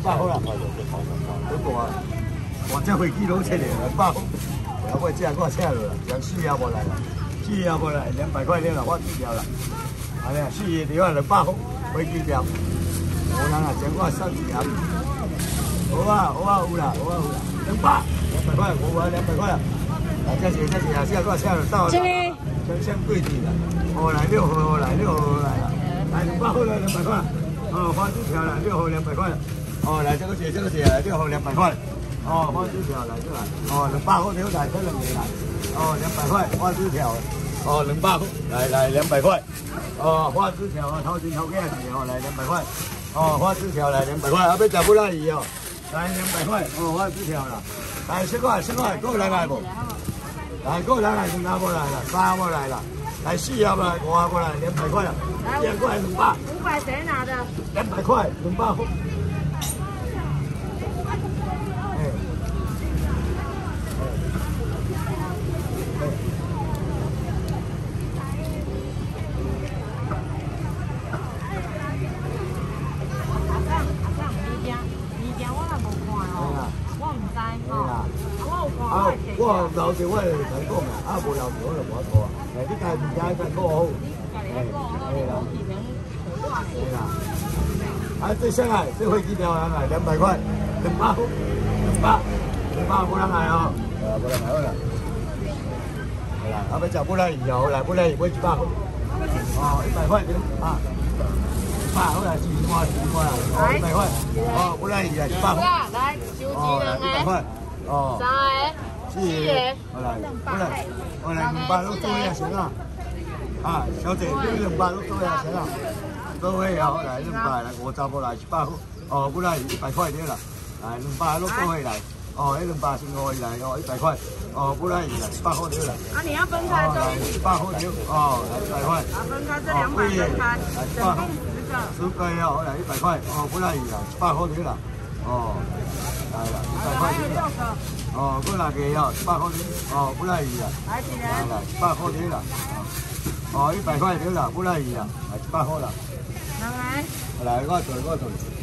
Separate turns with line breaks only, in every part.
200块啦。好大，我这飞机拢切200块，要不这我请落啦，将4也无来啦，4也无来，200块了啦，我记了啦。安尼啊，4个条啊200块，飞机票。无人啊，将我送一盒。好啊，有啦，200块，我200块啊。啊，这是啊，这我请落到。这个。先对住啦，号来6号来6号来啦，来200块来200块，哦，花枝条来6号200块，哦，来这个是来6号200块，哦，花枝条来这来，哦，200块条来这2个来，哦，200块花枝条，哦，200块来200块，哦，花枝条啊，头前头颈是哦，来200块，哦，花枝条来200块，啊，要吃不拉鱼哦，来200块，哦，花枝条啦，来10块，够人来无？来，个人来2拿过来了，3过来了，来4要不来，5过来，200块了，2块200。500谁拿的？200块，200块。我留着我就同讲啊，无留着我就无法拖啊。你家物件家顾好，係啦。啊，最上来，这飞机票人来200块，200冇人来哦，冇人来好啦。係啦，啊要食不拉魚哦，來不拉魚買100塊，哦100塊啊，100好啦，4塊啦，哦100塊，哦不拉魚啊100塊，來哦100塊，哦。4個，我來200都多呀，行啦。啊，小姐，你200都多呀，行啦。多位哦，來200來50個來100塊，哦，不來100塊啲啦。來200都多位來，哦，迄200先5來哦100塊，哦，不來100塊啲啦。啊，你要分開收100塊啲，哦，來100塊。啊，分開這200分開。來100塊，10個哦，來100塊，哦，不來100塊啲啦，哦，來啦100塊啲啦。哦，嗰6個哦，100塊啲，哦，不來2啊，來100塊啲啦，哦，100塊啲啦，不來2啊，來100塊啦，來我做，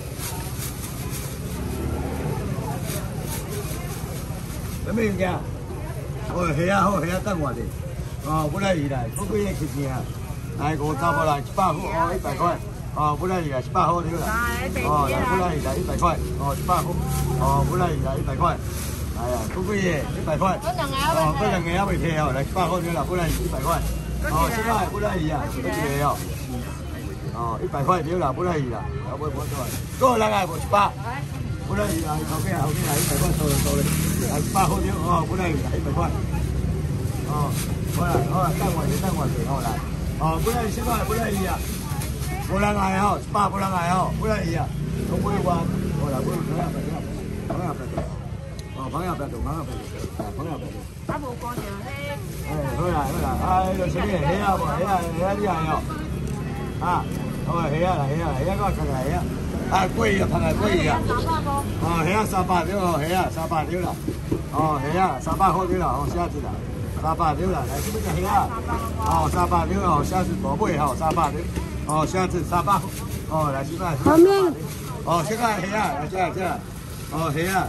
有咩物件？哦，蝦啊好，蝦啊等我哋，哦，不來2來，嗰幾個切件啊，來50個來100塊，哦100塊，哦，不來2來100塊啲啦，哦，來不來2來100塊，哦100塊，哦，不來2來100塊。係啊，嗰個嘢100塊，哦，嗰兩個也未貼哦，嚟100塊了，不來100塊，哦，現在不來2啊，嗰個嘢哦，哦100塊了啦，不來2啦，有冇冇錯？嗰個兩個100，不來2啦，後邊來100塊收嚟，嚟100塊了，哦，不來2啦100塊，哦，好啦，等我哋，好來，哦，不來2現在不來2啊，冇兩個哦，100不兩個哦，不來2啊，都冇話，好啦，冇兩個。哦，朋友不要動，啊，朋友不要動。啊，無乾淨咧。好啦，啊，呢度食咩？蝦啊，蝦呢係哦。啊，好啊，蝦啊，嗰個係啊。啊，貴啊，朋友貴啊。哦，蝦啊300條哦，蝦啊300條啦。哦，蝦啊300塊條啦，哦，下次啦，300條啦，嚟什麼叫蝦啊？哦，300條哦，下次多貴哦，300條。哦，下次300。哦，嚟什麼？後面。哦，這個蝦啊，嚟這。哦，蝦啊。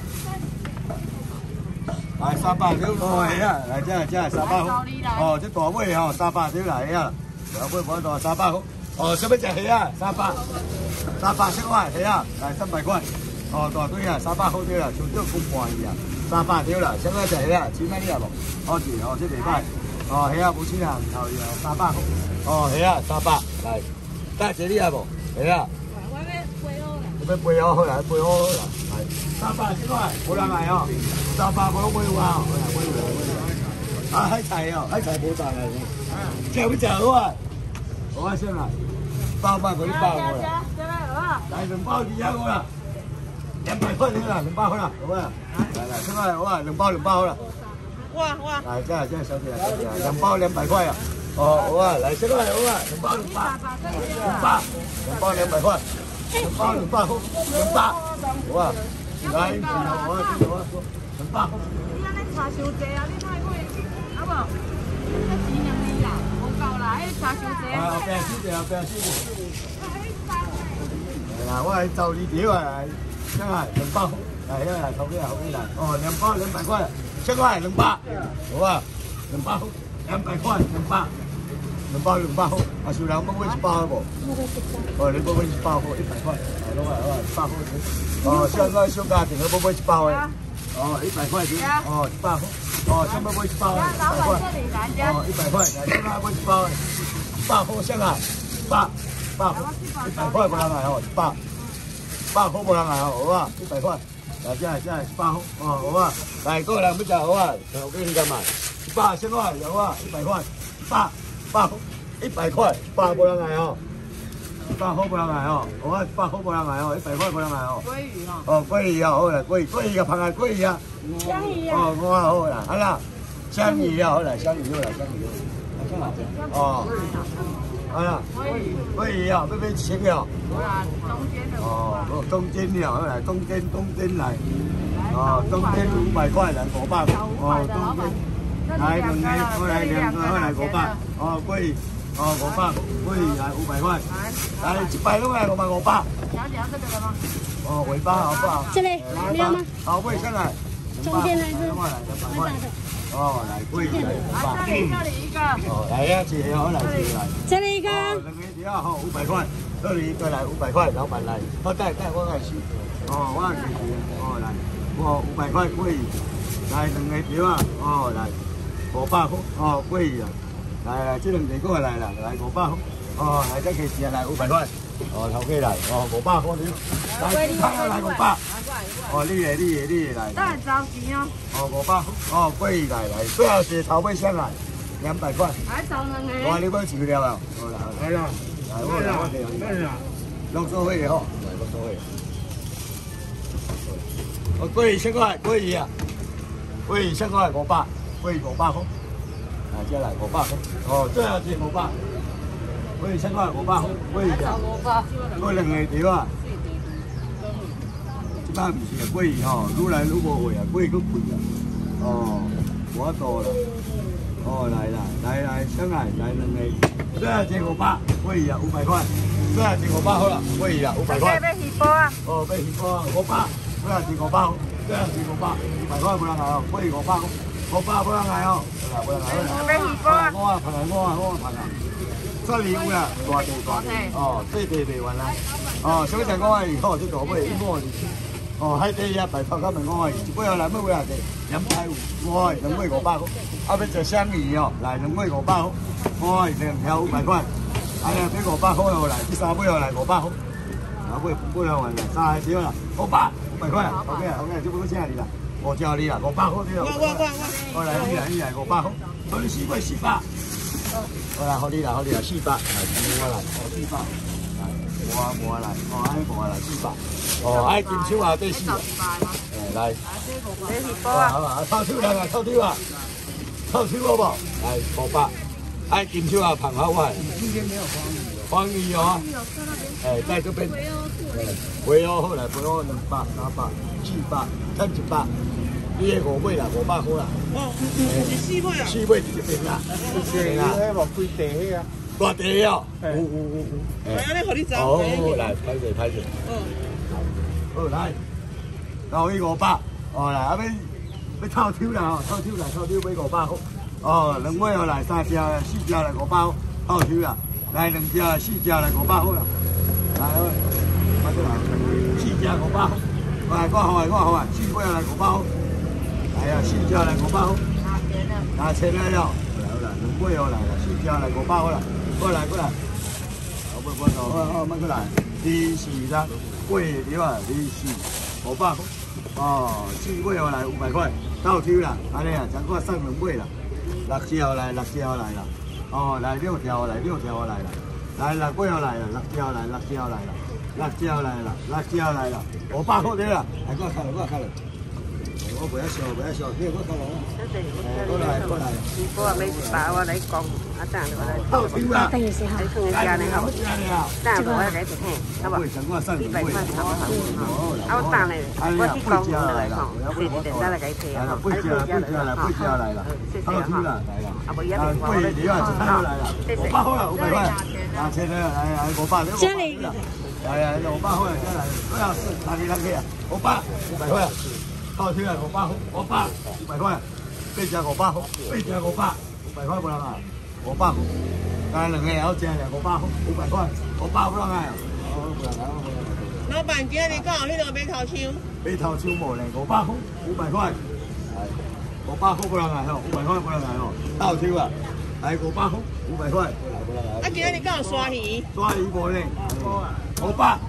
來300條，哦係啊，嚟這300塊，哦這大尾哦300條嚟啊，大尾冇多300塊，哦什麼隻係啊300色塊係啊，嚟300塊，哦大堆啊300塊條啦，全都咁貴啊，300條啦，什麼隻係啊？錢咩啲啊冇？哦錢哦這禮拜，哦係啊冇錢啊，頭又300塊，哦係啊300嚟，得這啲啊冇？係啊。要背哦，好啦，背好啦，係300色塊，冇人嚟哦。300個都冇話，啊喺齊哦，喺齊冇賺啊！食唔食好啊？好啊，先啦，包嗰啲包我啦，嚟2包2個啦，200塊你啦，200塊啦，好啊，嚟先啦，好啊，2包好啦，哇，嚟真係小姐，2包200塊啊，哦好啊，嚟先啦，好啊，2包200，2包200塊，2包200，好啊，嚟好啊。200。你安尼茶傷濟啊！你太貴，好無？這錢兩年啦，無夠啦，迄茶傷濟啊！後邊死掉，後邊死掉。係啦，我係12條啊， 现在200，来来，头给来，哦，200块，现在200，好吧？200块，200好，啊，是人要买1包无？哦，你要买1包好，100块，来，拢来，100块。哦，现在小家庭要买1包的，哦，100块钱，哦，100好，哦，想要买1包的，100块，哦，100块，来，现在买1包的，100好，现在100好，100块不能来哦，100好不能来哦，好吧？100块，来，现在100好，哦，好吧？来，个人要吃好啊，我给你干嘛？100现在有啊，100块，100好，100块，100不能来哦。100好不能来哦，我100好不能来哦，100块不能来哦。鲑鱼哦。哦，鲑鱼啊，好啦，鲑鱼个螃蟹鲑鱼啊。香鱼啊。哦，我好啦，好啦，香鱼啊，好啦，香鱼好啦，香鱼好。哦。好啦。鲑鱼啊，要买1千了。好啦，中间的。哦，中间了，好啦，中间来。哦，中间500块来500。哦，中间。来2个，好来2个，好来500。哦，鲑鱼。哦，500，鲑鱼来500块，来100拢来500。小姐要这个的吗？哦，尾巴好不好？
这里没有吗？
好，尾上来，
中间来是
200块。哦，来鲑鱼来500。
这里一个。
哦，来呀，姐好来姐来。
这里一个。
2个比较好，500块。这里一个来500块，老板来。哦，带我来试。哦，我来试。哦，来，我500块鲑鱼，来2个条啊。哦，来500块。哦，鲑鱼啊。来，这2个过来啦，来500块，哦，来这个钱来500块，哦，头家来，哦500块了，来汤要来500，哦，你的来，当然着急哦，哦500块，哦鲑鱼来，最后是头尾上来200块，还找2个，我你要收了啊，好啦，来啦，来我给你，弄收费的吼，来我收费，哦鲑鱼1000块，鲑鱼啊，1000块500，鲑鱼500块。来，接来500块，哦，最后是500，鲑鱼1000块500块，鲑鱼啊，过2个条啊，即摆唔是鲑鱼吼，愈来愈无货啊，鲑鱼佫贵啊，哦，无法度啦，哦来啦，来，上来来2个，最后是500，鲑鱼啊500块，最后是500好啦，鲑鱼啊500块，要鱼煲啊，哦，要鱼煲啊500，最后是500，最后是500，100块不能来哦，鲑鱼500块。500不能来哦，不能来。要鱼煲啊！我拍啊！这里有啦，大地，哦，这地袂完啦。哦，小只5块鱼，哦，这大尾1块2。哦，海底也白头壳问5块鱼，一尾来，每尾来地250，5块2尾500块。啊，要做香鱼哦，来2尾500块，哦，2条500块。哎呀，这500块落来，这3尾落来500块。啊，尾落完啦，3条啦，500块。OK，就不请你啦。我叫你啦，500块对了。我来，你来500块，好你4尾400。我来，好你啦400，来，我来，400，来，我来，哦，爱我来400，哦，爱金手啊，对400，来，好，臭手人啊，臭手啊，臭手好不？来500，爱金手啊，胖好我。今天没有黄鱼哦，在这边，肥哦好来，肥哦200、300、700，看100。你个5尾啦，500块啦。哦，4尾啊？4尾就平啦，平啦。迄无规地迄啊？大地哦。有。哎，你互你走。好，来，歹势。好来，到伊500，哦来，啊要透抽啦，透抽买500块。哦，2尾来3只、4只来500块，透抽啦。来2只、4只来500块啦。来，快点来，4只500块。来，我好啊，4尾来500块。哎呀，4只来500块，拿钱来了，好啦，2尾来啦，4只来500块啦，过来，好，慢过来，246尾条啊，24，500块，哦，4尾来500块，倒抽啦，安尼啊，将我送2尾啦，6条来啦，哦，来6条来啦，来6尾来啦，6条来啦，500块对啦，来我开了。我不要笑，你我看了。过来。你过来把我来讲，啊等我来。好听啦。等一下哈。你看人家呢好。等我来给你看，好不？100块差不多。啊我等嘞，我去讲来吼，谢谢再来给你睇啊。不加来了。谢谢哈。啊不一样的话，我来。谢谢。500块了，500块。拿钱来500，家里。 来500块，再来，多少是哪里啊？500块，到去了500块，8只500块，8只500块不能啊，500块，但2个也要加200块，500不能啊，不能啊。
老板，今日讲迄个马头枪，
马头枪无呢，500块，500块不能来吼，500块不能来吼，倒抽啊，来500块，500块，
啊，今日讲刷鱼，
刷鱼无呢，500，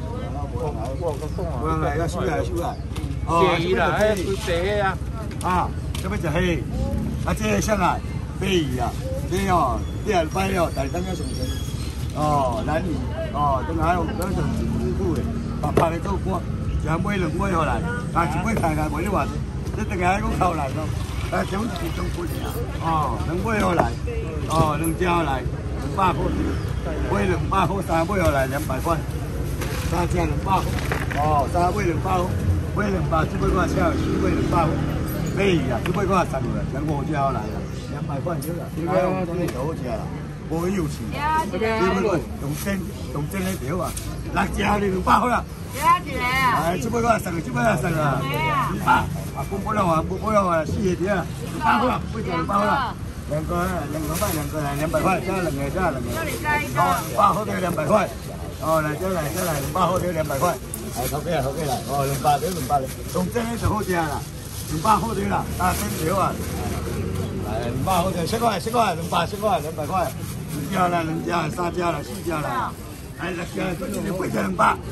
不能来，要收来。
鲫鱼啦，还是白啊？
啊，这要食迄个，啊，这个啥啊？鲫鱼啊，这哦，第二摆了，大当个上身，蓝鱼，等下有那种辛苦的，白的做官，一尾2尾下来，啊，1尾开无你话，你等下还讲扣来咯，啊，种一种贵啊，2尾下来，2只下来200块，尾200块，3尾下来200块，3只200块，3尾200块，尾200，这尾我请4尾200块，鲫鱼啊，这尾我送落来，5只下来啦，200块少啦，这个真係好食啦。无有钱，这边用真的条啊，6只你200块啦。
几个啊？
哎，这尾我送，这尾我送啊，200，啊，不了啊，4个条啊，200块啦，8只200块啦，2个来200块，加2个，200块对200块，来再来200块对200块，哎，好嘅啦，200对200的，用真的就好食啦，200块对啦，打真条啊。200块的，10块，200块，200块，2只啦，2只啦，3只啦，4只啦，哎，6只啦，最近8只200，500块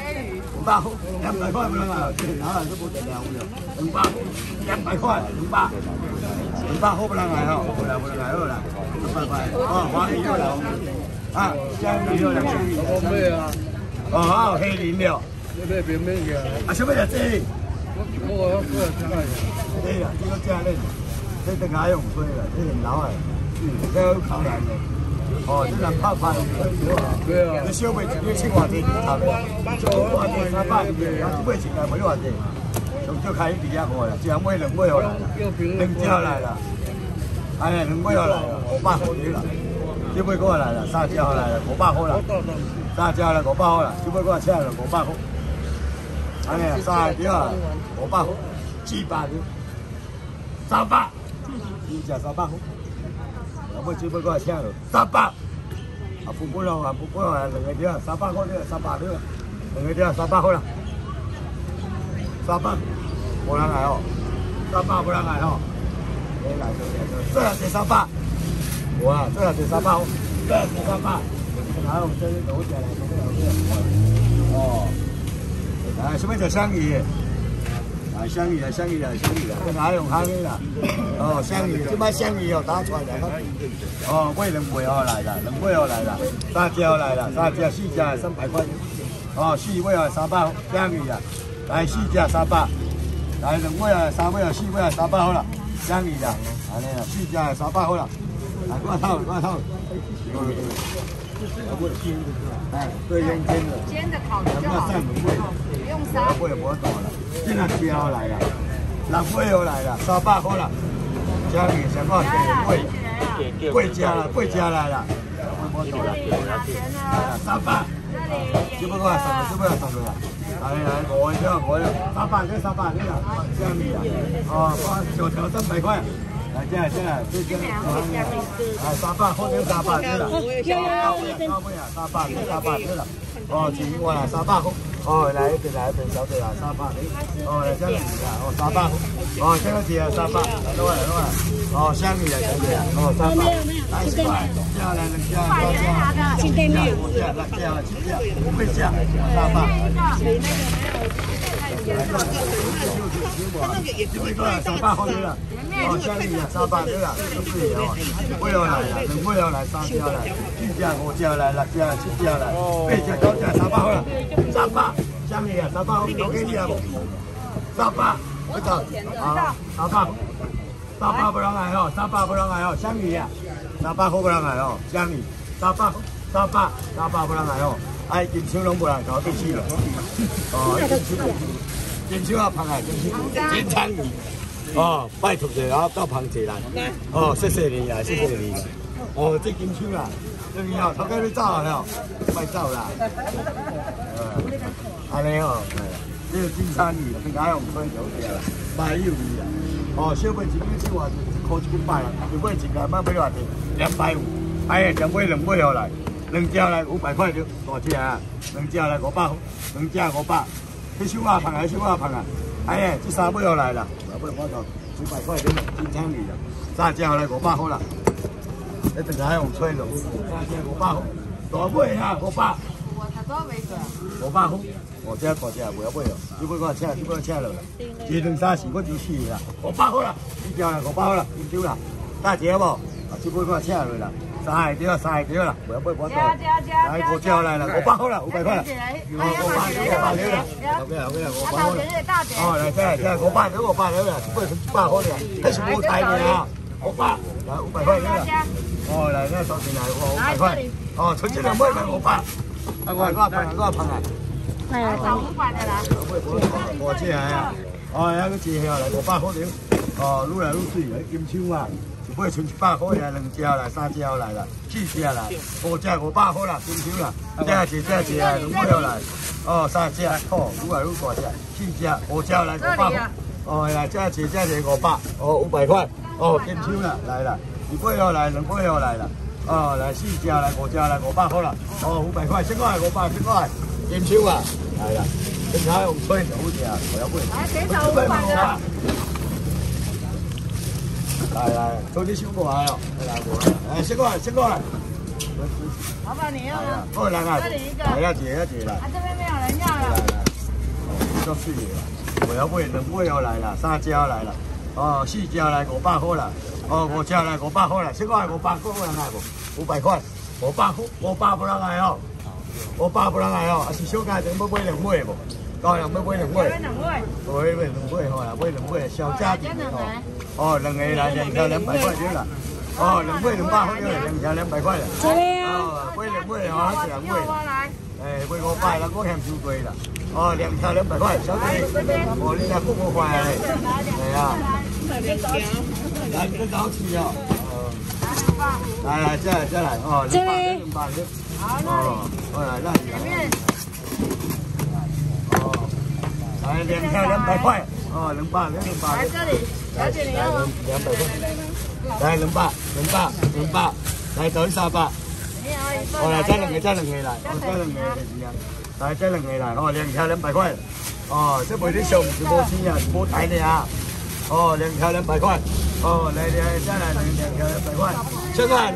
，200块不能啊，这哪来都不得了，200，200块，200块不能来哦，不能来好啦，200块，黄鱼又来，啊，香鱼又来，
我买啊，
还有黑鳞了，
你买边边个？
啊，什么叫这？
我加来。
对啦，这个加嘞。这等下用水啦，这很老诶，这有口难的。这人拍拍对啊，你小妹一日请偌济头咧，偌济300，这尾钱来没偌济，从少开2啊块啦，1尾2尾好来啦，2只来啦，哎呀2尾好来啦，500块对啦，这尾过来啦，3只好来啦，500块啦，3只啦500块啦，这尾过来请啦500块，哎呀3只啊500块，700条，300。你食300块，我只不过请了300，啊，不过2个条300块条，300条，2个条300块啦，300，无人来哦，300无人来哦，最后是300，有啊，最后是300，最后是300，然后这些都起来，来，什么叫香鱼？香鱼啦，这哪用香鱼啦？香鱼，这摆香鱼打出来啦。尾2尾来啦，2尾来啦，3只来啦，3只4只300块。4尾300香鱼啦，来4只300，来2尾3尾4尾300好啦，香鱼啦，安尼啦，4只300好啦。来，挂套，哎，对，用煎的烤的就好，不用杀，不会多了。现在椒来了，6尾又来了，300块啦。香鱼什么贵价来了，300，只不过300啦。来5个300这300啦，香鱼啊，小条300块。来，这300块就300对啦，高尾啊300对啦，钱我啦300块，来一边小队啦300来香鱼啊300块，这个是300，来多啦，香鱼啊小队啊300，来10块，2只来2只，3只，5只，6只，7只，8只300块对啦。香鱼啊，300对啦，都不一样尾又来啦，2尾又来，3只来，4只、5只来，6只、7只来，8只、9只300块啦，300香鱼啊，300块都给你啊，300，不走啊，300不让来哦，300不让来哦，香鱼啊，300块不让来哦，香鱼300不让来哦，哎，金手拢不让搞必须了，金手啊，拍来金枪鱼。拜托者，然后到螃蟹来，谢谢你啦，这金手啦， 等于哦，头家你走了，快走啦。安尼哦，这个金山鱼，更加用吹油的啦，买油鱼啦。哦，小妹一斤几偌？一箍1百啦，就买一斤，买偌济？250。哎呀，两尾下来，2只来500块就大只啊，2只来500，2只500。去手啊胖啊，手啊胖啊！哎呀，这3尾下来啦，尾我讲200块就金枪鱼啦，3只来500块啦。你等下用吹着，3只500块，大尾啊500。我才多没个。500块，我这大只不要买哦，你买我请，你买请落来。1、2、3、4，我就4个啦，500块啦，一条啦500块啦，金手啦，大只无？这买我请落来。3个对啦，不要买多。来5只来啦，500块啦，500块啦。500了啦。OK 啦，500块啦。哦，来这500了啦，买成100块了，还是无台的啊，500，来500块了啦。哦，来那收进来，500块。哦，存起来买500。啊，我胖啊。
哎呀，少500的啦。
5只啊，哦，还个接下来500块了。哦，愈来愈水，金枪啊。一尾剩100块呀，2只来，3只来啦，4只来，5只500块啦，金手啦，这啊，2尾来，哦，3只好，愈来愈大只，4只5只来500块，哦来，这500，哦500块，哦金手啦，来啦，1尾来，2尾来啦，哦来4只来5只来500块啦，哦500块，先过来500，先过来，金手啊，来啦，正常用吹就好食，不要买，来几头500啦。来，做你收过来哦，来，先过来。
老板你要吗？
过来啊，
这里一个，
来要解来。
啊，这边没有人要了。
来，做水的，我要买2尾要来啦，3只要来啦，哦4只来500块啦，哦5只来500块啦，先过来500块，有人来无？500块，500不让来哦，500不让来哦，啊是小家庭要买2尾无？高人要买2尾，买2尾好啦，买2尾小家庭哦。哦，2个来2条200块对啦。哦，2尾200块对啦，2条200块啦。哦，买2尾哦，还是2尾。哎，买500啦，我嫌收贵啦。哦，2条200块，小姐，哦，你那顾不坏嘞？系啊。来，你早起哦。来，再来哦，200。哦，来，那里来。哦，来2条200块。哦，200。
来这里，小姐你要吗
？200块。来200，来到300。哦，来再2个来，哦再2个是啊，来再2个来，哦2条200块。哦，这卖你上是无钱啊，是无台的啊。哦，2条200块。哦，来再来2条200块。现在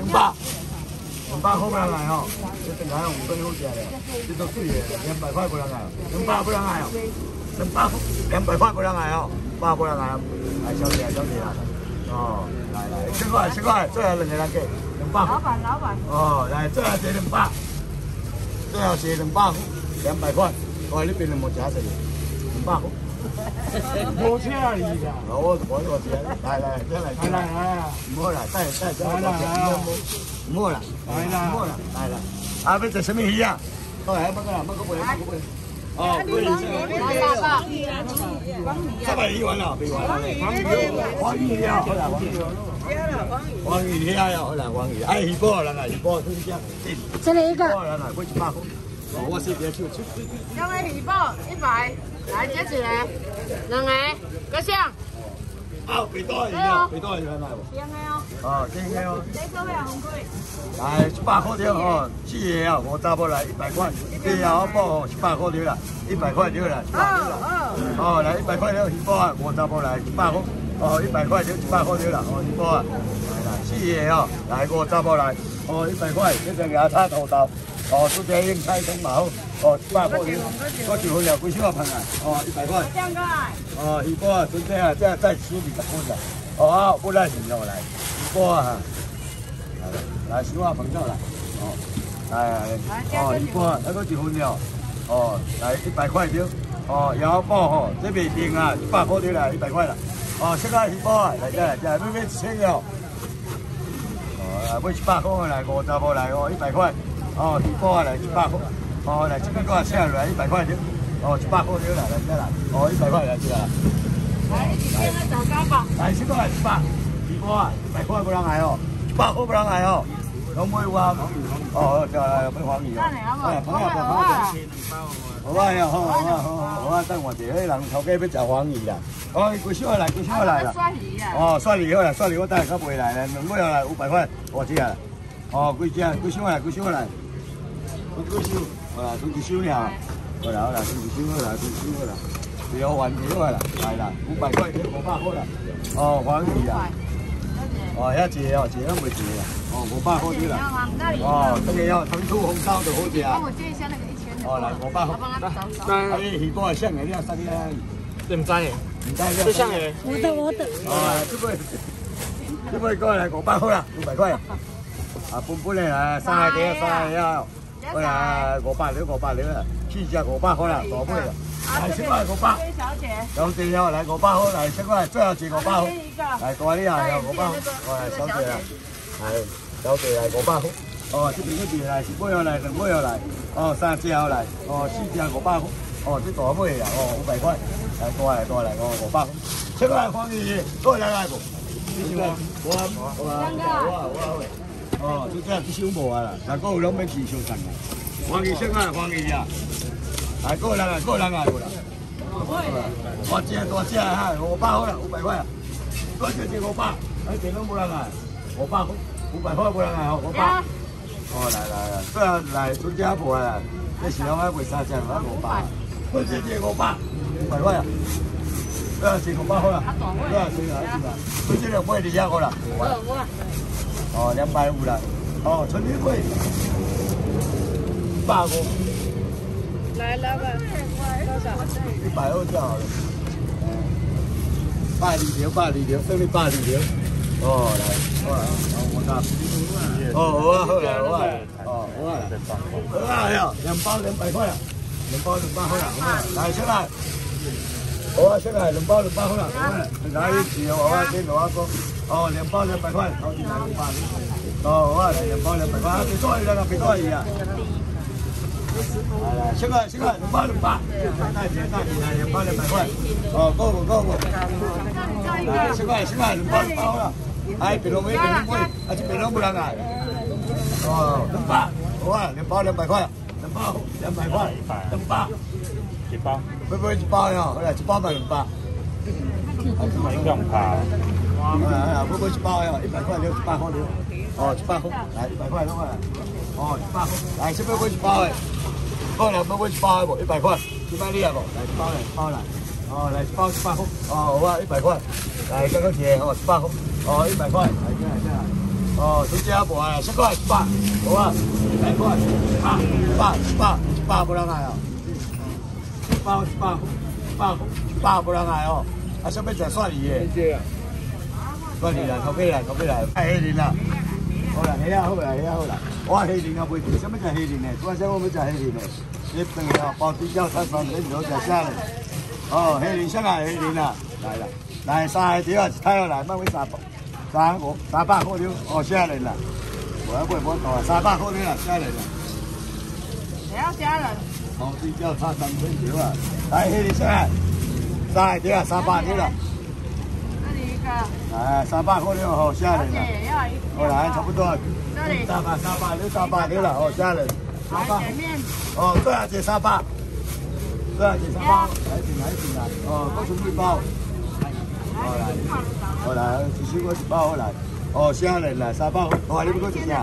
200块不能来哦，这等下用5分好食的，这都水的，200块不能来，200不能来哦。200块不让来哦，100不让来，来小姐啦，哦，来，先过来，最后2个人给200。老板。哦，来，最后一200，最后是200块，我你变成冇假钱，200块。
冇车而已噶。
我知，来，唔好啦，带，唔好啦，来啦，啊，要做什么鱼啊？好来，乜个买。哦，贵一些。320完了，没完了。黄鱼了，好啦，黄鱼了，好啦，黄鱼。哎，鱼煲人啊，鱼煲是这样。
这里一个。
煲人啊，买100块。哦，我是别出。
两个鱼煲100，来接起来，2个，各项。
啊，几多鱼啊？几多鱼来无？
2个哦。
哦，2个哦。
这个要很贵。
来100块条哦，4个啊，我查某来100块，这要煲哦100块条啦，100块条啦。哦，来100块条鱼煲啊，我查某来100块，哦100块条100块条啦，哦鱼煲啊，来啦，4个哦，来我查某来，哦100块，这个牙叉土豆，哦这个应菜葱毛，哦100块条，我就好了，几少盘啊？哦100块。哦鱼煲啊，准备啊，再10几分啦，哦不来鱼哦来，鱼煲啊。来小碗饭走来，哦，来，哦，鱼煲那个1分了，哦，来100块条，哦，腰煲吼，这边定啊100块条啦，100块啦，哦，这个鱼煲啊，来，买1000了，哦，来买100块来，50块来哦，100块，哦，鱼煲啊来100块，哦，来这边个下来100块条，哦，100块条来，来，哦，100块来这个。
来，1个找高宝。
来，这个100，鱼煲啊，100块不让来哦。100块不让来哦， 拢买我哦，就来买黄鱼哦。哎，朋友，好啊，好啊，等我一下，迄人头家要食黄鱼啦。哦，几箱来，几箱来啦。哦，蒜鱼好啦，蒜鱼我等下较卖来咧，2尾来500块，多只啦。哦，几箱来，几箱来。几箱，好啦，几箱了。好啦，好啦，几箱好啦，几箱好啦。条完条啊啦，来啦，500块500块啦。哦，黄鱼啦。哦，遐一个哦，一个拢袂一个啦。哦，500块对啦。哦，这个要糖醋红烧就好食。帮我接一下那个1000的。哦，来500块。我帮他找找。啊，你鱼多像个，你要3个。
你唔知嘅？
唔知
最像嘅。
我的。
哦，这杯过来500块啦，500块。啊，本来啦，3个啊。过来500啦，4只500块啦，大杯啦。来7块500。小姐要来500块，来7块，最后一500块。来大啲啊，有500块。来小姐啦，来小姐来500块。哦，这边嗰来1尾来2尾来，哦3只来，哦4只500块。哦，这大尾啊，哦500块。来大来，哦500块。7块黄鱼，过来不？我。哦，这只少无啊啦，但个有拢要起小赚啊。黄鱼7块黄鱼啊，来个人啊，有啦。大只哈，500块啦，500块啊。多少只500？哎，这拢无人啊，500块，500块无人啊，500。哦，来，最后来春家婆啊，这时候我卖3只，我500。多少只500？500块啊。多少只500块啦？多少只啊？多少只买200块啦？哦，250啦。哦，春天贵。150。
来，老板，多少
？120就好了。82条，剩你82条。哦，来，我拿。哦，好啦。哦，好啦，2包200块啦，2包200块啦，来出来。好啊，出来2包200块啦，来一起我先我说，哦，2包200块，好几来500。哦，好啊，2包200块，别多一别多一啊。来，7块2包200，大姐来2包200块，哦，够不？来7块2包200好了，哎，别弄没，啊这别弄不让啊，哦200，好啊，2包200块，2包200块，2包，1包，不1包呀，好了1包卖200，
应该唔怕。
好不1包呀，100块留100块留，哦100块，来100块弄过来，哦100块，来这边1包诶。过来，不1包不100块，这摆你啊不？来1包来，哦来1包100块，哦好啊100块，来这个钱哦100块，哦100块，来这来，哦春节不啊7块100，好啊100块100不让来哦，100不让来哦，啊什么在算你耶？算你啦，头家来，太黑人啦。好啦，好啦，我黑鳞啊袂食，什么叫黑鳞呢？我想我要食黑鳞呢。你等下包底饺菜3点就食啥嘞？哦，黑鳞啥啊？黑鳞啊，来3个条啊，一太好来，卖为300块了，哦啥人啦？我要买多300块了啦，啥人啦？
谁要家人？
包底饺菜3点条啊，来黑鳞啥？3个条啊，300条啦。哎，300块了，哦，吓人了。好来，差不多。300了，哦，吓人。300。哦，多少钱300？多少钱300？来进来。哦，我准备包。好来，只是我1包好来。哦，吓人了，300。我你不过几钱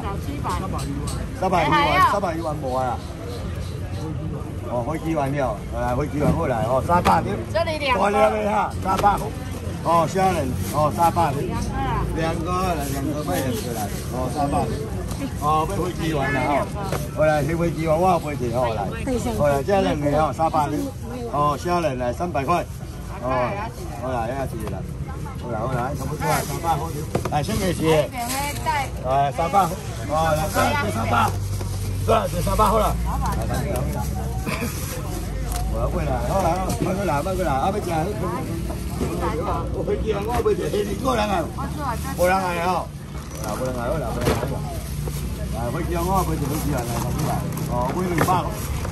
？300元无啊。哦，飞机完了，来飞机完过来，哦，300条。
这里2个。
我了没哈？300块。哦，虾仁，哦，300的，2个来，2个卖2个来，哦，300的，哦，要飞机完了哦，好来，飞机完我飞机好来，好来，这2个哦，300的，哦，虾仁来300块，哦，好来，遐一个来，好来，差不多300块条，来，先给钱，300，哦，来300，多少钱300好了，我要过来，好来，慢过来，啊，要吃。我飞机啊，我飞机，个人啊，无人来哦，无人来，来飞机啊，我飞机来，来，哦，飞200，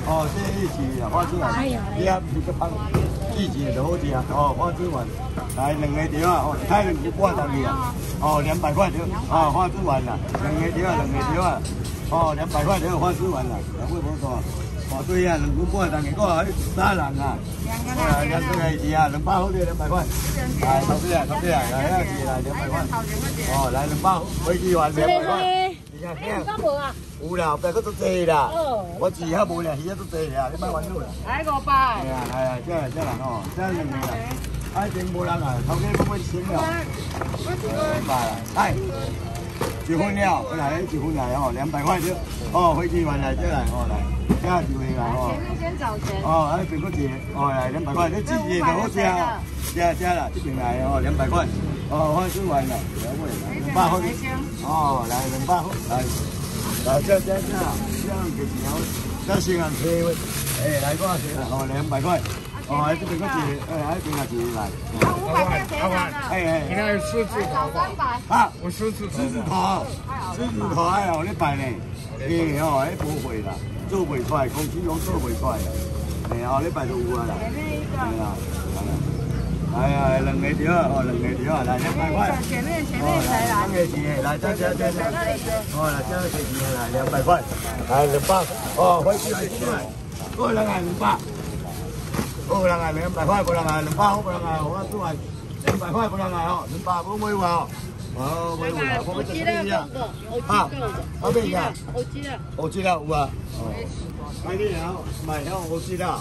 哦，这一起啊，花枝丸，你啊一个胖，一起就好吃啊。哦，花枝丸，来2个条啊，哦，太2个半当去啊。哦，200块条，哦，花枝丸啦，2个条啊，2个条啊。哦，200块条花枝丸啦，会不错。哦，对呀，2个半当去，我还3人啊。2个是啊，200好的200块。来，投资啊，投资啊，来啊，来200块。哦，来200，飞机丸200块。有啦，别个都济啦。我字遐无俩，鱼遐都济俩，你莫玩了啦。
来500。
哎呀，哎呀，这啦吼，这2个啦。哎，真无人啊，头家不会钱了。200啦，来，1份了，来1份来哦，200块就，哦，飞机丸来这来哦来，这1份来哦。
前面先找钱。
哦，哎，别个济，哦来200块，你自己就好吃啊。这啦，这边来哦200块，哦，花枝丸啦，200块。哦，来200块，来。来，这样，这样给钱，这先按车，哎，来多少钱啦？哦，200块。哦，这边个钱，哎，这边个钱来。
500块谁拿的？
哎，
你那狮子头
300。
啊，
我狮子
头，狮子头哎哦，你摆呢？哎哦，哎不会啦，做袂出来，公司拢做袂出来啦。哎哦，你摆都有啊啦。哎呀，哎呀，2个条啊，哦2个条啊，来200块。
前面谁来？
3个钱，来这。哦，来这个钱来200块，来200，哦，回去来进来，个人来200，个人来200块，个人来200，好个人来，我做来200块，个人来哦，200不买话哦，哦，买话，我要吃你啊，啊，我俾呀，我知啦，有啊，哦，买你了，买了我知啦。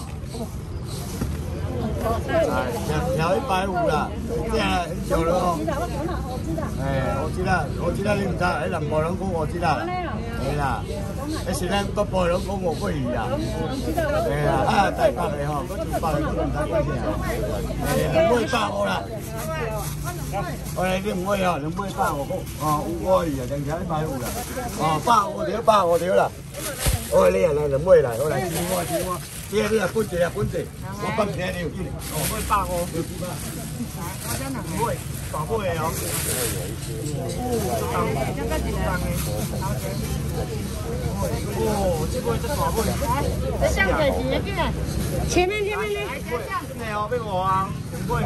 条150啦，这样很久了哦。哎，我知啦，你唔知，哎，南部人讲我知啦，係啦，你是咱北部人講我不如啦，係啦，啊大北嘅吼，嗰200嘅都唔使幾錢啊，2尾100啦，我哋啲唔可以啊，2尾100我講，哦5可以啊，剩下150啦，哦150條啦，我你啊嚟2尾嚟，我嚟2我。你啊，本地，我分平你有幾年？哦，我150，有幾百？我真係唔會，大杯嘅有。哦，這個真大杯。
這香水幾件？前面呢？
咩哦？俾我啊！唔會。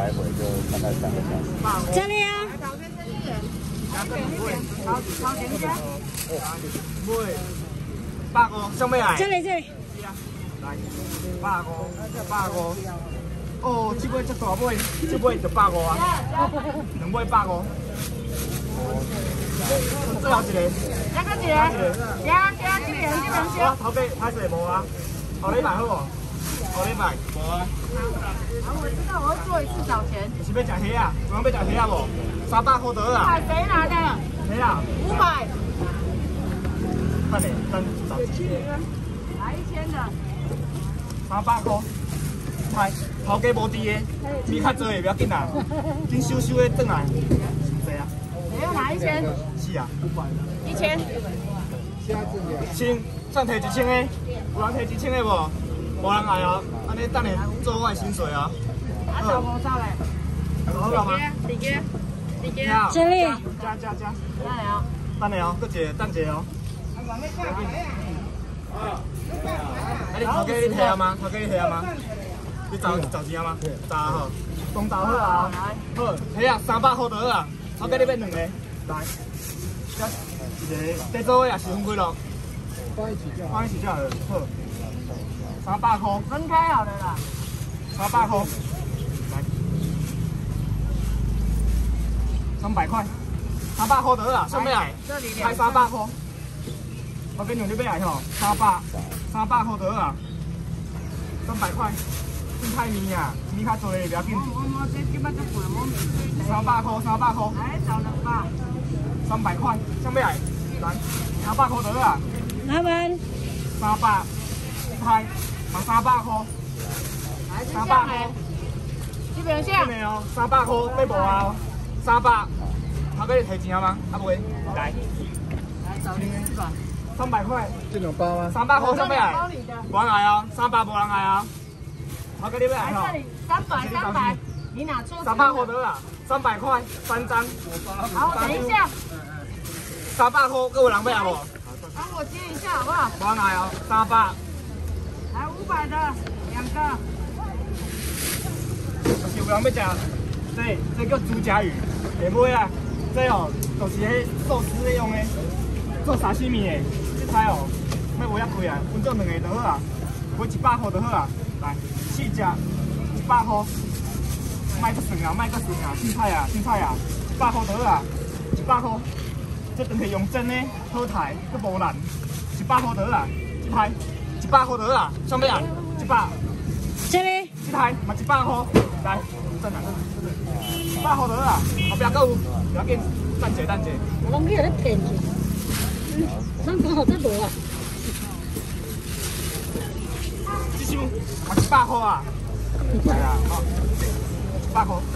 這裡啊。
唔會。100個，收咩嚟？
這裡。
150，哦，這杯這大杯，這杯就150啊，2杯150。最後一個，
加這邊先。
頭幾睇勢無啊？後禮拜好無？後禮拜無啊？
我知道，我會做一次找錢。
是要食蝦啊？有人要食蝦啊無？300塊得啊？
誰拿的？
蝦啊
500。
快點，等找錢。
來1000的。
300塊，係頭家無佇嘅，米較多嘅不要緊啦，緊收收嘅轉來，係啊。
你要拿1000？
是啊
，1000。
先，再提1000個，有人提1000個無？無人來哦，安尼等下做我嘅薪水啊。
找無找嘞？
好了嗎？
地基。
這裡。加。
來啊！
等下哦，佫一個，等一個哦。你頭家你睇下嗎？你找錢嗎？找吼，公道好啊。好，係啊，300塊得啊。頭家你買2個，來，一個，這做位也是分幾落？放一起就好。好，300塊。
分開好了啦。
300塊，來，300塊，300塊得啦，上咩嚟？開300塊。我跟你買來吼，300塊得啊，300塊，真太米啊，米較多嘅不要緊。
我這基本就貴，我
300塊。
來找200。
300塊，上咩嚟？來，300塊得啊。
他們
300，開，買300塊。300塊。
基本上。
咩哦？300塊買無啊？300，頭家你提錢嗎？啊未？來
找你是吧
？300塊，
這種包嗎
？300塊上咩嚟？冇人來啊，300冇人來啊。頭家你買來吼。
300，你拿出。
300塊得啦，300塊3張。
好，等一下。
300塊，各有人買無？
幫我接一下好不好？
冇人來哦，300。
来500的2个。
就是有人要食，这叫猪甲鱼，下尾啊，这哦就是迄寿司用的，做沙西米的，这台哦，要卖遐贵啊，分做2个就好啊，买100块就好啊，来4只100块，卖个算啊，卖个算啊，凊彩啊，100块就好啊，100块，这长期用真的，好台，佮无烂，100块就好啊，这台100块就好啊，上尾啊，100。
这里
这台嘛100块，来，真啊，100块就好啊，后壁还有，不要紧，等一下。
我拢去咧骗去，咱刚好这无啊。
这箱嘛100块啊，来啊，好，100块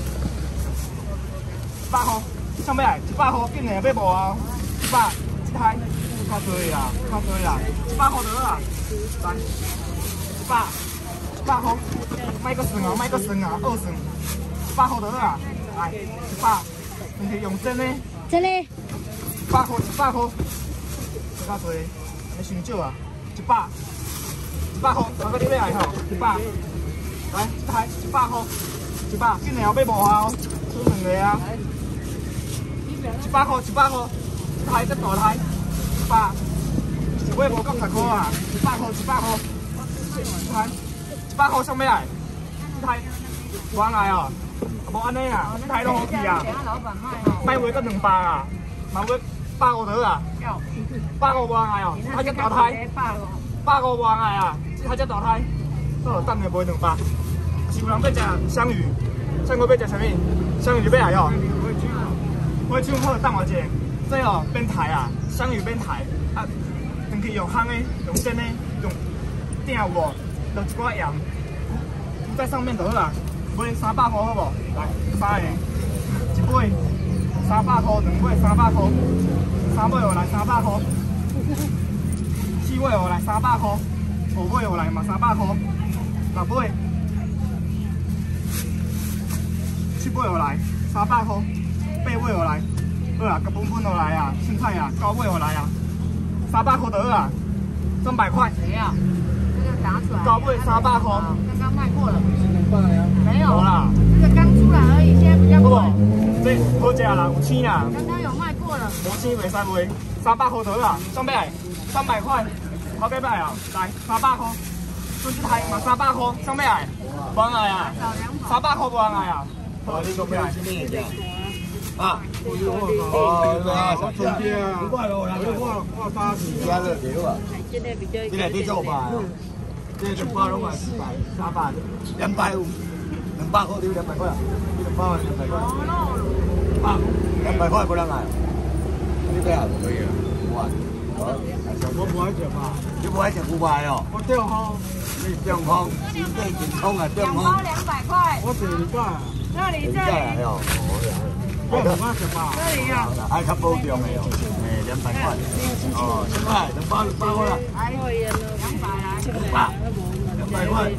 ，100块，上尾来100块，紧嘞，要无啊？100，这台较多啦，100块就好啊，来，100块，卖个算啊，2算，100块就好啊，来100，你是用真的。
这里
100块，较多，你伤少啊，100块，哪个你要来吼？100，来，这台100块，100，紧嘞后尾无啊，出2个啊，100块，这台这大台，100，一尾无到10块啊，100块，这台100块上尾来，这台无人来哦。无安尼啊，这台拢好去啊，卖话到200啊，嘛要150就好啊，150无人来哦，这只大台，150无人来啊，这只大台，好，等下卖200。是有人要食香鱼，香鱼要食啥物？香鱼就要来哦。我手好，等我一下，这哦变台啊，香鱼变台啊，长期用烘的，用蒸的，用鼎有无？落一寡盐，涂在上面就好啦。买300块好无？来，3个，一尾300块，2尾300块，3尾有来300块，4尾有来300块，5尾有来嘛300块，6尾、7尾有来300块，8尾有来，好啦，甲本有来啊，凊彩啊，9尾有来啊，300块就好啊，300块。谁啊？这个打出来。9尾300块。刚刚卖过了。没有啦，这个刚出来而已，现在比较贵。这好食啦，有青啦。刚刚有卖过了。无青袂使卖，300块就好啦。上尾来300块，好几摆啊，来300块。这只台嘛300块，上尾来，无人来啊，300块无人来啊。好，你讲咩来？啊，哦，春天啊，500咯，我80，加热条啊。这个你做吧。这200拢嘛400、300、200有，200块丢200块啊，200块200块，200块不能来，你这样可以啊，哇，我不爱食吧，你不爱食500哦，我中风，你中风，身体健康啊，中风。2包200块，我2包，这里，我不爱食吧，这里啊，爱较保重的哦，200块，哦，200块啦，200啦。200块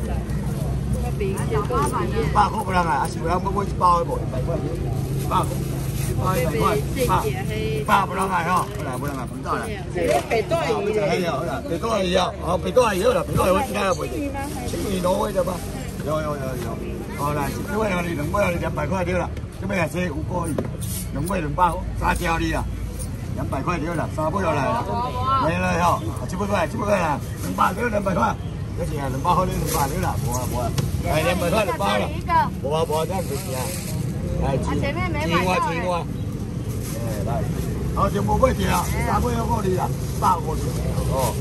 ，800块不能啊，是有人要买1包的无？100块，100块，100不能来吼，不能来，分到啦。白带鱼好啦，白带鱼啊，哦，白带鱼好啦，白带鱼我今天要卖，7米挪威的吧？有，好来，1尾啊，你2尾啊，你200块对啦，这边还是5个鱼，2尾200，3条你啦，200块对啦，3尾又来啦，没了吼，700块啦，200对200块。这是200块你200对啦，无，来200块2包啦，无这样子啊，来青蛙，哎来，好就无买掉，3尾要5厘啦，150哦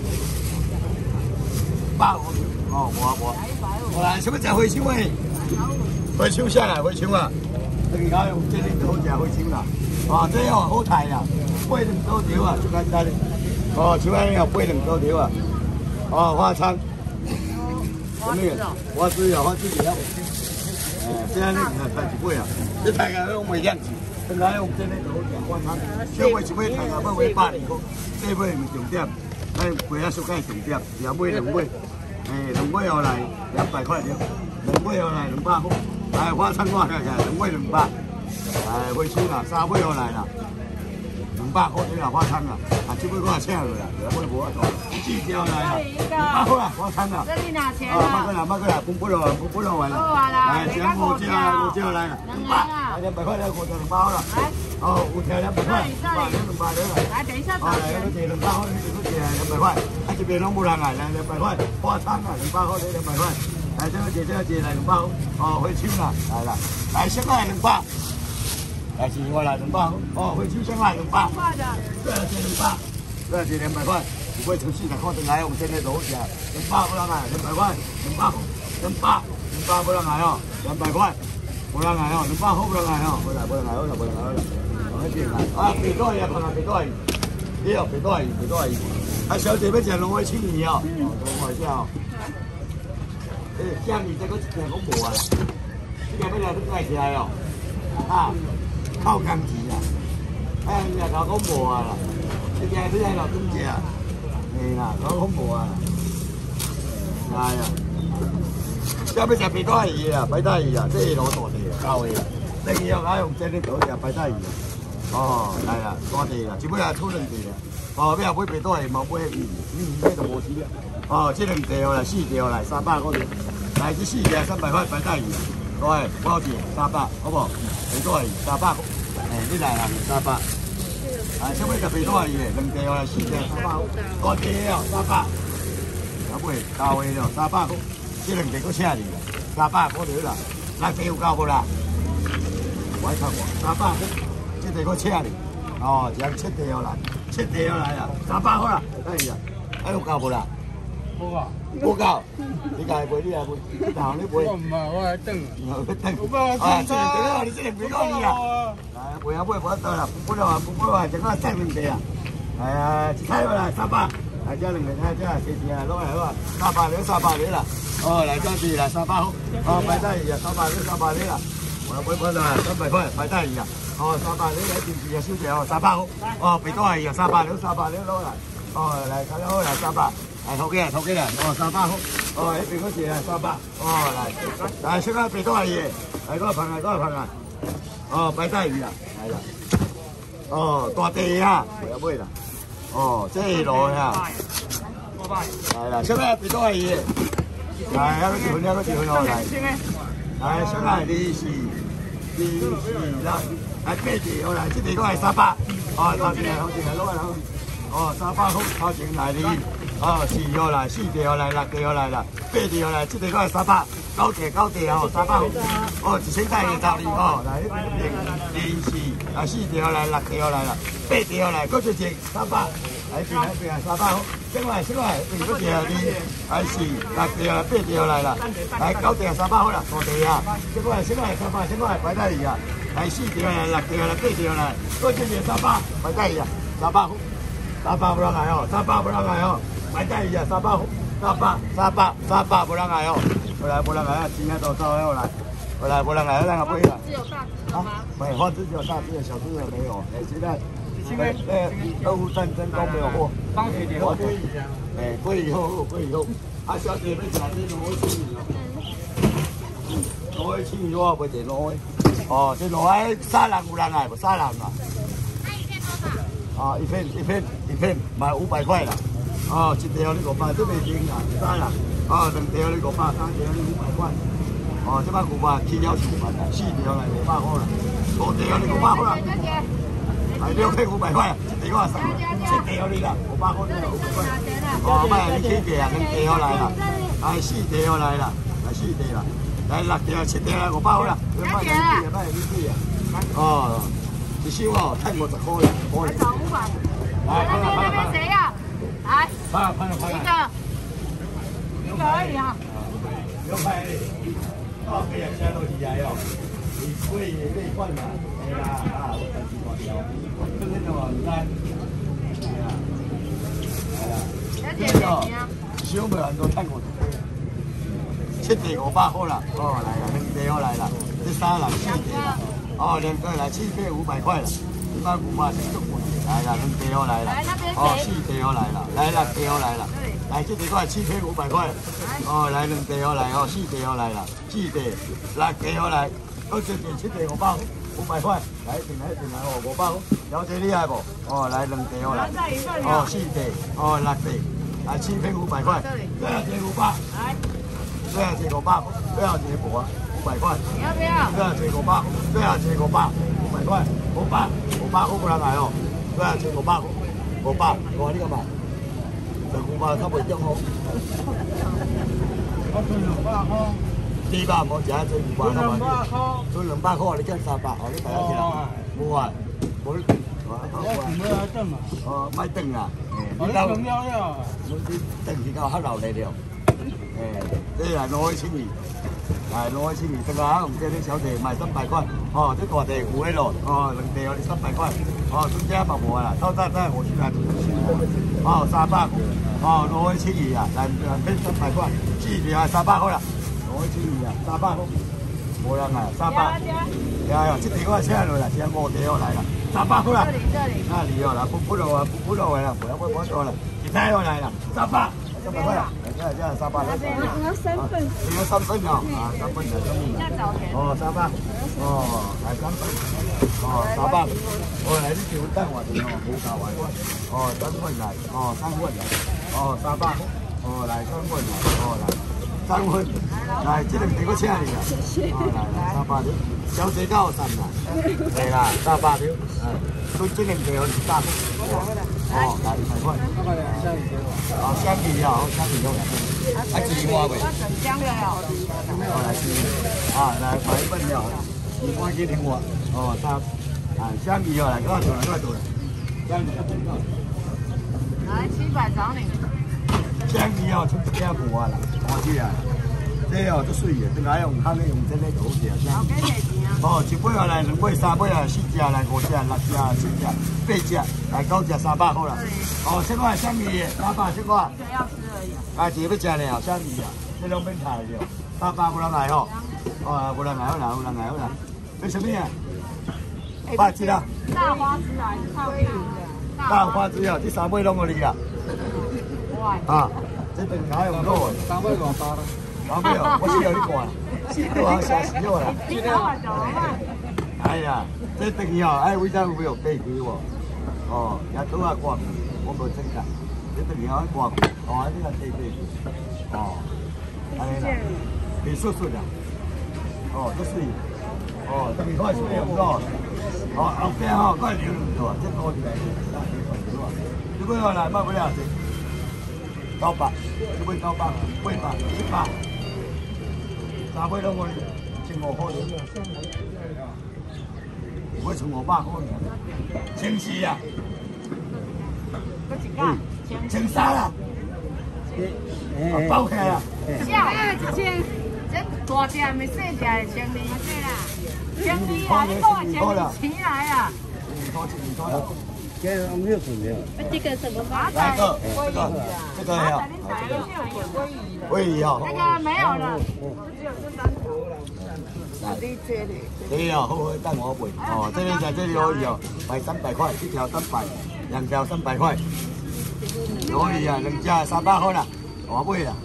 ，150哦，无，来什么食花枪诶？花枪下来花枪啊，这个用这里好食花枪啦，啊这哦好大啦，8两多条啊，就简单嘞，哦像安尼哦8两多条啊，哦花仓。我知啊，我自己也袂识。这样你看才1尾啊，这大概用袂样子，本来用这个就好食，我看小尾1尾大概要买120块，这尾唔重点，哎，贵啊，小解重点，要买2尾，2尾后来200块了，2尾后来200块，哎，花仓我看看，2尾200，哎，尾数啦，3尾后来啦
200块对啦，花餐啦，啊，这尾我也请落啦，我无法度，4条来啦，200块啦，花餐啦。
这你拿钱
啊，莫过来，莫过来，分不落完，分不落完啦。来，前5条来了，200，200块了，5条200好了。哦，5条200块，200了。
来，等一下，
啊，来，你200块，你200块，啊，这边拢无人来，来200块，花餐啦，200块，你200块。来，这个来200，哦，回手啦，来啦，来先来200。来是我来200，哦，回手先来200，对，这200，对，这200块，不会从市场看进来，我们现在多少？200不让来，200块，200不让来哦，200块，不让来哦，200好不让来哦，不让来，我这来，啊，别多嘢，朋友别多嘢，呢度别多嘢，啊，小姐要食龙威青鱼哦，我看一下哦，下面这个一件拢无啊啦，这件要来都爱食哦，啊。靠工钱啊！哎，你也搞讲无啊啦，你今日喺度点食啊？係啦，講無啊，係啊，要要食白帶魚啊，白帶魚啊，這攞大地啊，夠嘅啦。第二樣用這啲做食白帶魚啊，哦，係啊，大地啦，只不過係粗兩地啦。哦，要買白帶魚，冇買魚，魚就冇錢啦。哦，這2條啦，4條嚟300嗰條，嚟這4條300塊白帶魚。對，包住300，好唔好？肥多係300，誒呢嚟啦300，啊，小妹就肥多係2條啊4條300，多條300，有冇夠嘅咯300，呢2條都請你啦，300嗰條啦，6條夠冇啦，我睇過300，呢條我請你，哦，就7條啦，7條嚟啦，300好啦，哎呀，喺度夠冇啦？冇夠，你介背啲啊背，頭你背。我唔係，我係燈。啊，這2條你這2條你啊，係背下背冇得到啦，背話淨係72條啊，係啊，一睇過嚟300，係這2條睇這4條啊，攞嚟攞300了啦，哦，嚟這2啦300好，哦，白帶魚啊300了啦，我背到啦300塊白帶魚啊，哦300了嚟電視啊小姐哦300好，哦肥多係啊300了攞嚟，哦嚟睇好嚟300。嚟頭幾啦，哦300好，哦呢邊嗰時啊300，哦嚟識下肥多係嘢，嚟嗰個朋友，哦白帶魚啊，係啦，哦大地啊，有咩啦，哦這攞啊，係啦，識下肥多係嘢，係一個條落嚟，係識下利是啦，係8條嚟，這條係300，哦頭前攞嚟，哦300好，頭前嚟你。哦，4條嚟，4條嚟，6條嚟啦，8條嚟，這條係300，9條哦，300好，哦，1000塊嘅12哦，嚟呢邊4啊4條嚟，6條嚟啦，8條嚟，嗰條錢300，喺邊係300好，升嚟，邊嗰條係4、6條啦，8條嚟啦，係9條300好啦，大地啊，升嚟300，擺低而家，係4條嚟，6條啦，8條嚟，嗰條錢300，擺低而家300好，300不讓來哦，300不讓來哦。買帶魚啊，300不讓來哦，不讓來啊，今天都招來不讓來，那個不會了。啊，沒貨只有大只的，小只的沒有。現在俄烏戰爭都沒有貨。歸以後，啊，小姐要食啲挪威青魚哦。挪威青魚我袂食挪威。哦，這挪威沙人有人來不？沙人啊？啊，一片賣500塊啦。哦，1條你500，這袂輕啦，唔使啦。哦，2條你500，3條你500塊。哦，這把500起了400啦，4條嚟500塊啦，5條你500塊啦。係6片500塊啦，1條我7條你啦，500塊都有500塊。哦，唔係你起價啊，2條嚟啦，係4條嚟啦，係4條啦，係6條7條嚟500塊啦。你買你貴啊？哦，一箱哦，太50塊啦，可能。
那邊誰呀？來，
拍
一個而已啊。
6塊，哦，幾日車到2日哦，你貴慣啦，係啦，啊，我等住我條，今天就話唔得，係啦，係啦，小妹人都聽我7條500塊啦，哦嚟啦，2條嚟啦，啲沙蘭4條啦，哦2個嚟7片500塊啦，點解500成足滿？嚟啦，2條嚟啦，哦4條嚟啦，嚟6條嚟啦，嚟這條都係7片500塊，哦嚟2條嚟，哦4條嚟啦，4條6條嚟， 好，这7地500块，来进来哦，500，了解厉害不？哦，来2地哦来，哦4地，哦6地，来7片500块，最后一个500，来，最后一个500，最后一个无啊，500块，
要不要？
最后一个500，最后一个500块，500好不人来哦，最后一个500，我你干嘛？这500较袂中哦。我存200块。200无食，做500块嘛。做200块，你减300，哦，你大家去啦。无啊，无你。我想要等嘛。哦，莫等啦。你到。你等时到较热了。这来挪去7来挪去7等下用这啲小地卖300块，哦，这大地有诶咯，哦，2地哦，你300块，哦，中间嘛无啦，到再我去来哦300，哦，挪去7啊，来变300块，4地啊300块啦。我去啊，300块，无人啊，300。呀，这地我请落来，请5地我来啦，300块啦。这里。那里哦啦，不落啊，不落来啦，不要多了，其他我来啦，300块啦，这300来。
我要3份。
你要3份哦，啊3份的，哦300，哦来3份，哦300，我来你就等我哋哦，冇搞坏我，哦3份来，哦3份来，哦300，哦来3份来，哦来。3份，来，这2地我请你啦。哦，来300条，小姐到3啦，对啦，300条，所以这2地我200块。哦，来100块。哦，香米啊，好香米用的，还几花呗？
香的哦。
哦，来啊，来买1份了，你看几听我？哦香米哦，来，快做了，香米
来700找你。
香米哦，出这无啊啦，看起来，这哦足水的，等下用香的用这个就好食。
好给你钱啊！
哦，1尾来2尾3尾来4只来5只6只7只8只来9只300块啦。哦，这块香米300这块。
一个要吃而已。
啊，一个要吃呢哦，香米啊，这两边菜了，300无人来吼。哦，无人来好啦，有人来好啦。你什么呀？8只啦。
大花枝还是泡面的？
大花枝哦，这3尾拢给你啦。啊，这顿下用好的。3尾200啦。3尾哦，我是要你看，我好写死我啦。哎呀，这顿哦，哎，为啥有没有背皮喎？哦，也都啊挂皮，我无整噶。这顿要挂皮，哦，你个背皮，哦，哎啦，皮酥酥的，哦，都水，哦，这边块水用到，哦，后边吼块牛肉多，这多起来，如果我来卖不了这。900，这尾900，800，700，3尾拢我15块钱，我1500块钱，1000啊，1003啦，包起来啦，
1000，这大只没小只的1200，对啦，1200啊，你讲啊1200来啊
12块啦。
这个什么吗？
来这个呀，鲑鱼哈，
那个没有了，
对哦，好好等我卖哦，这里在这里可以哦，卖300块，1条300，2条300块，可以啊，2只300块啦，我买啦。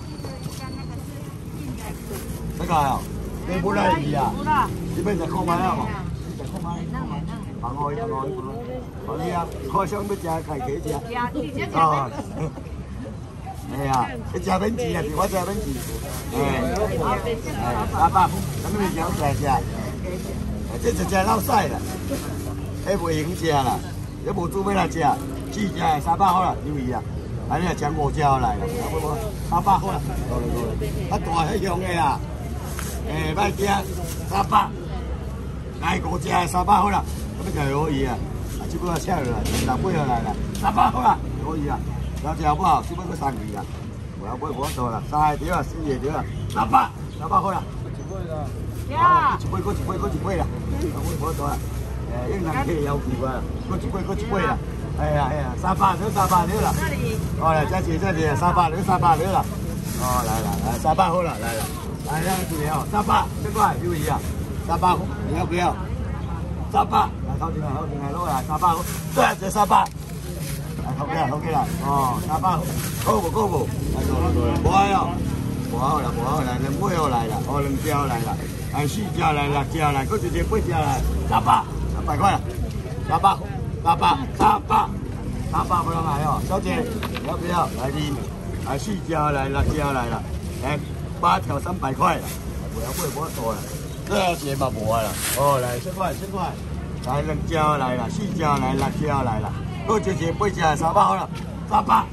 这个哦，这不来鱼啊，这边10块买啊嘛，10块买，放我哦，你啊，看想要食开几只？哦，哎呀，你食免钱啊，是我食免钱。300，咱们是想食，这一只老晒啦，迄袂用食啦，你无煮要来食，4只300块啦，有伊啊，啊你啊抢5只来啦，300块啦，啊大迄样的啦，莫惊，300，来5只300块啦，咁就可以啊。这尾请落来，6尾来啦，300块啦，可以啊。了解好不好？这尾佫3个啊，我要买无多啦，3个条啊，4个条啊，300块啦。啊，一尾啦，3尾无多啦。应人客要求啊，佫一尾啦。哎呀，300条啦。哦，来，这是300条啦。哦，来，300块啦，来，这个哦，300，这块有伊啊，300块，你要不要？300，来头前来攞来300块，对，这300，来好起来，哦，300，好无，来，无啊哦，无好啦，来2尾来啦，哦2条来啦， 来4只来6只来，搁一只8只来，300块，300，不能来哦，小姐要不要？来你，来4只来6只来啦，来8条300块啦，不要贵不多啦，这些嘛无啊啦，哦来10块，来2只来啦，4只来6只来啦，搁一只8只300好啦，300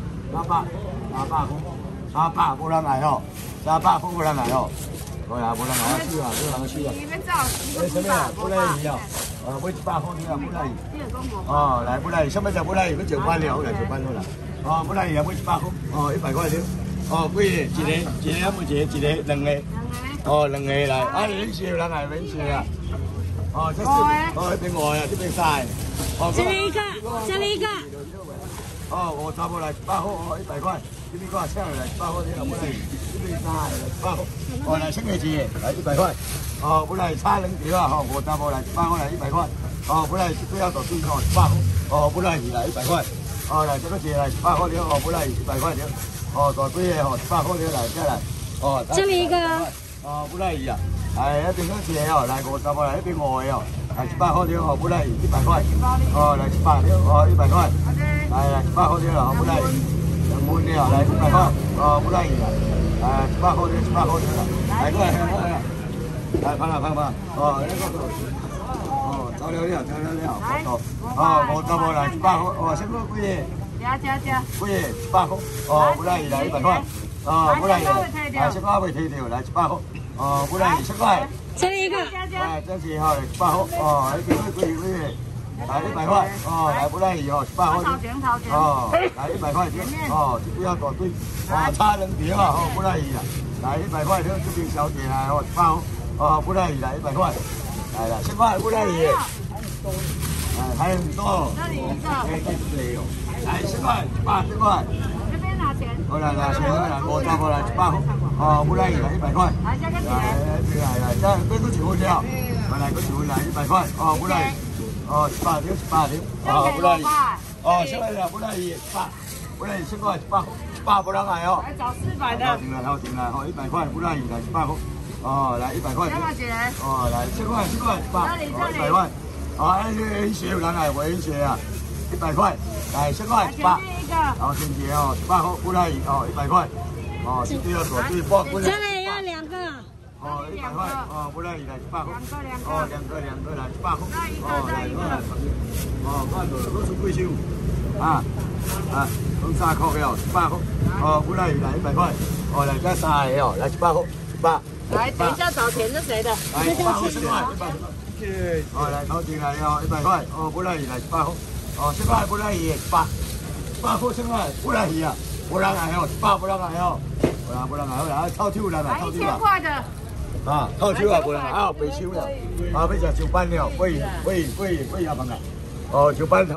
不能来哦，300不能来哦。 无啦，无人来去啊，无人去啊。
你们走，
什么啊？不来鱼啊！买100块你啊，不来鱼。哦，来不来鱼，什么叫不来鱼？去上班了，来上班好啦。哦，不来鱼啊，买100块，哦100块了。哦，几个？一个还没一个2个。哦，2个来，啊，免税人来免税啊。哦，这是哦，这边5啊，这边3。哦，
这里一个，这里一个。
哦，我差不多来100块，哦100块。这边挂下来100块，你啊不来鱼。 哦，来100几，来100块。哦，不来差2条啊，吼，我差不多来100块，来100块。哦，不来不要走对哦，100块。哦，不来来100块。哦，来这个节来100块了，哦，不来100块了。哦，大龟的吼100块了，来再来。哦，
这里一个。
哦，不来啊，来那边个节哦，来我差不多来那边5个哦，来100块了，哦，不来100块。哦，来100了，哦100块。来100块了，哦，不来。2碗了，来100块。哦，不来啊。 100块的，100块的啦，来过来，来拍啦，哦，那个，哦，走了，哦，50无来100块，哦，先过几个？几个100块，哦，不来来100块，哦，不来来先我未摕到，来100块，哦，不来10块，
这里一个，
来这是吼100块，哦，那边几个？来100块，哦，来不来哦，100块，哦，来100块，哦，这边要大堆，哦，差2条啊，哦，不来啦。 来100块，这边小姐来哦，100块，哦，不来来100块，来了10块不来还有很多，这里一个，来10块，10块，
这边拿钱，
我来拿钱来，我差不多来100块，哦，不来100块，来这个这边都几份了，来个几份来100块，哦，不来，哦18条，哦，不来，哦，现在了不来8，不来10块100不让来哦。
来找400的。
好进来，好100块，不让你来100块。哦，来100块。哦，来10块100块。哦，那些有人来，我一些啊，100块，来10块100。好，先结哦，100块不让你哦，100块。哦，这边要左对半。
这里要2个。
哦，100块，哦，不让你来100块。哦，两个来100块。哦，来2个来。哦，看到了，都是贵州。啊。 啊，拢3块了，100块。哦，不来100块。哦，来加3个哦，来100块，100。
来，等一下找钱是谁的？
来100块10块，100。哦，来投进来哦，100块。哦，不来100块。哦，10块不来100。100块10块不来啊，不让来哦，100不让来哦，不让来，来套手来，套手
1000块的。
啊，套手啊，不让来，啊，白收了。啊，要食上班了，喂下班来。哦，上班。